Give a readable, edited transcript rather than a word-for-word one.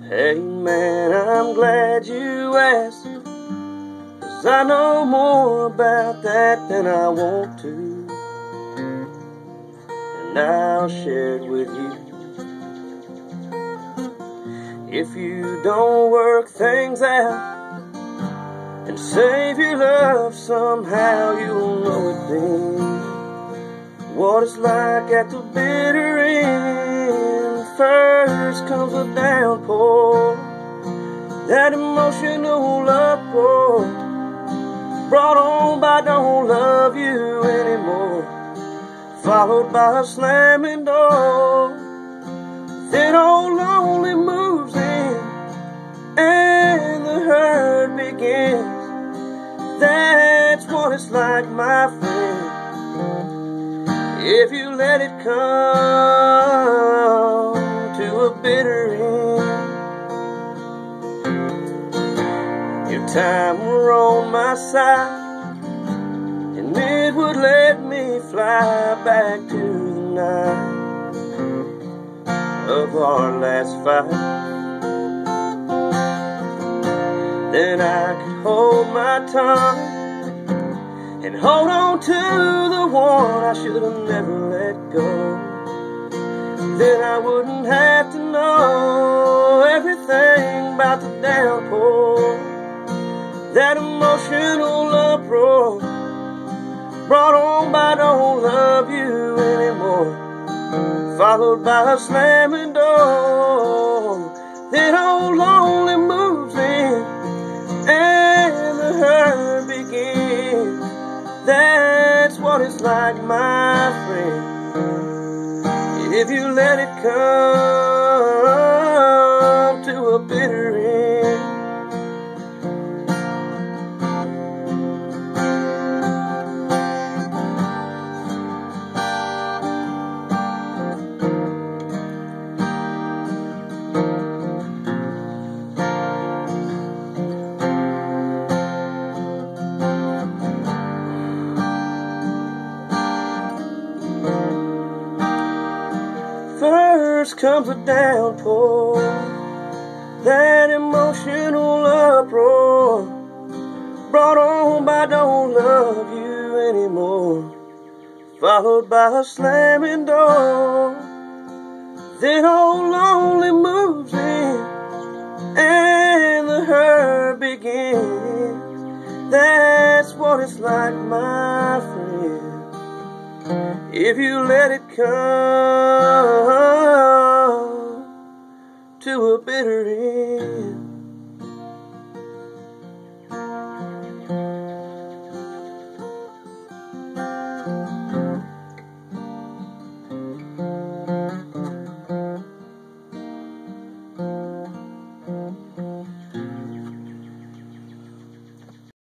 Hey man, I'm glad you asked, 'cause I know more about that than I want to, and I'll share it with you. If you don't work things out and save your love somehow, you'll know it then, what it's like at the bitter end. First comes a downpour, that emotional uproar, brought on by don't love you anymore, followed by a slamming door. Then old lonely moves in, and the hurt begins. That's what it's like, my friend, if you let it come to a bitter end. Your time were on my side, and it would let me fly back to the night of our last fight. Then I could hold my tongue and hold on to the one I should have never let go. Then I wouldn't have to know everything about the downpour, that emotional uproar, brought on by don't love you anymore, followed by a slamming door. Then old lonely moves in, and the hurt begins. That's what it's like, my friend, if you let it come to a bitter end. First comes a downpour, that emotional uproar, brought on by don't love you anymore, followed by a slamming door. Then old lonely moves in, and the hurt begins. That's what it's like, my friend, if you let it come to a bitter end.